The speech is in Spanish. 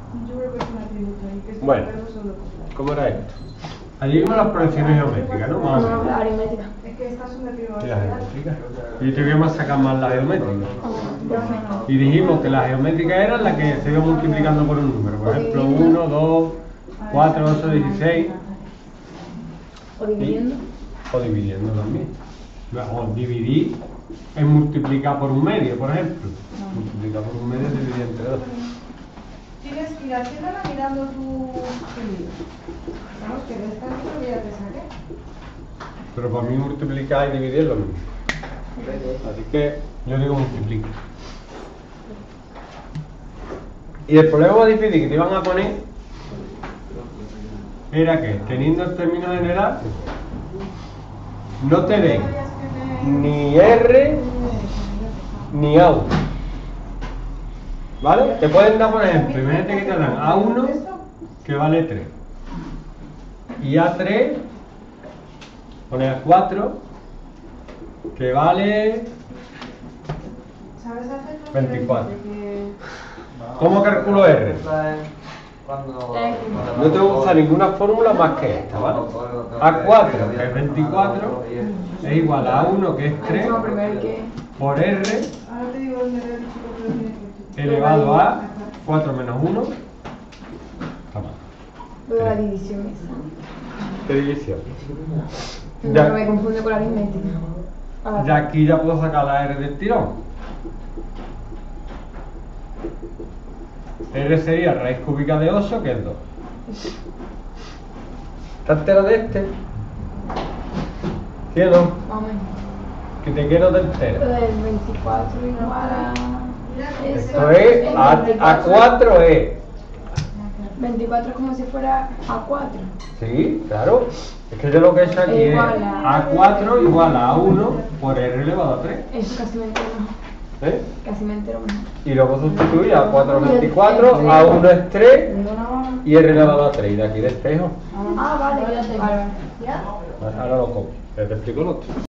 Yo creo que es un atributo ahí, que es Bueno, solo. ¿cómo era esto? Allí vimos las proyecciones geométricas, ¿no? Más o menos. La aritmética. Es que estas son de ¿Y privacidad. las geométricas? Y te voy a sacar más las geométricas. Y dijimos que las geométricas eran las que se iban multiplicando por un número. Por ejemplo, 1, 2, 4, 8, 16. O dividiendo. O dividiendo también. O dividir es multiplicar por un medio, por ejemplo. Multiplicar por un medio es dividir entre 2. Tienes que ir haciéndola mirando tu libro. Vamos, que de esta libro ya te saqué. Pero para mí multiplicar y dividir es lo mismo. Así que yo digo multiplica. Y el problema más difícil que te iban a poner era que, teniendo el término general, no te den ni R ni A1. ¿Vale? Te pueden dar, por ejemplo, imagínate que te dan A1 que vale 3 y A3 pone A4 que vale ¿Sabes hacer 24. ¿Cómo calculo R? No tengo que usar ninguna fórmula más que esta, ¿vale? A4, que es 24, es igual a A1, que es 3, por R Ahora te digo dónde le he dicho que lo tienes que elevado a 4 menos 1. Luego la división esa. ¿Qué división? No me confunde con la aritmética. Ya aquí ya puedo sacar la R del tirón. R sería raíz cúbica de 8, que es 2. ¿Estás entero de este? ¿Sí o no? Más o menos. Que te quiero de Lo entero. del 24 igual a... Esto es A4 es. 24 es como si fuera A4. Sí, claro. Es que yo lo que he hecho aquí es Igual A4 igual a A1 por R elevado a 3. Eso casi me entero mejor. ¿Eh? Casi me entero mejor. Y luego sustituir A4 es 24, A1 es 3 y R elevado a 3. Y de aquí despejo. Ah, vale, vale. Ahora lo copio. Te explico lo otro.